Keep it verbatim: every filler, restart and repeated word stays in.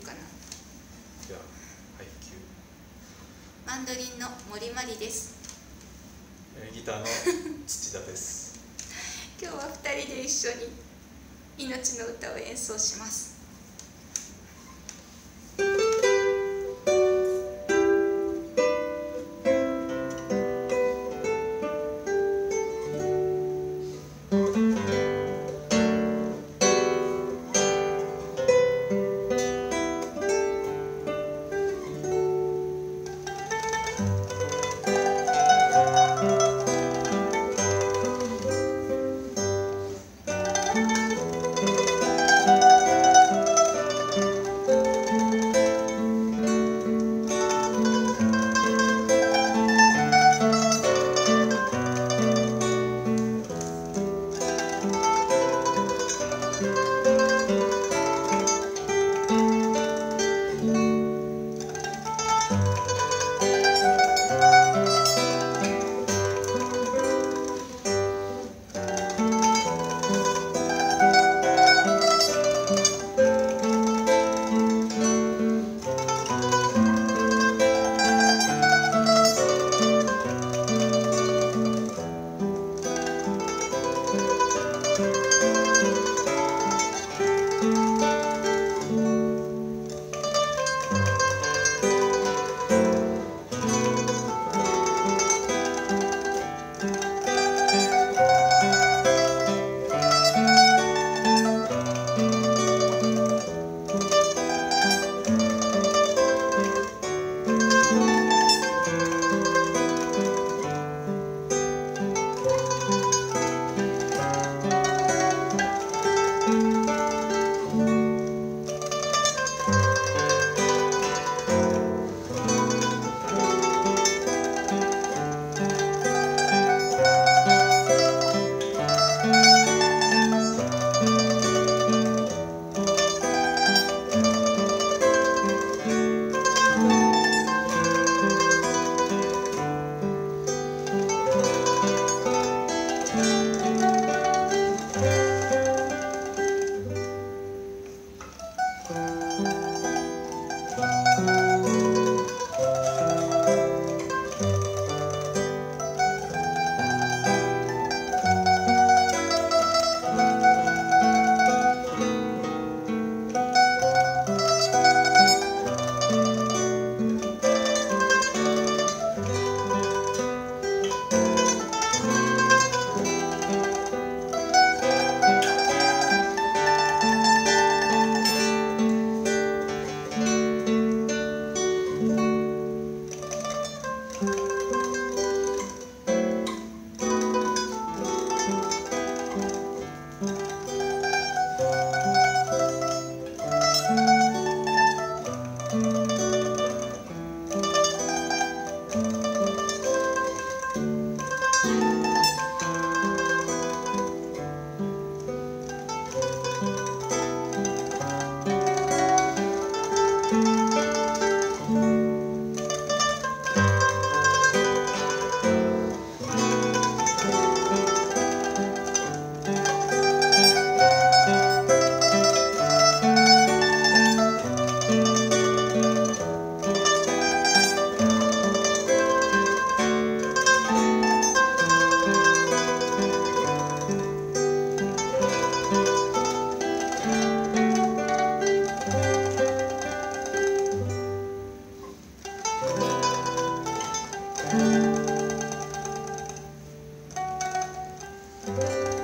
かな。 じゃあ配給。 マンドリンの森まりです。 えーギターの土田です。 今日はふたりで一緒に命の歌を演奏します。 うん。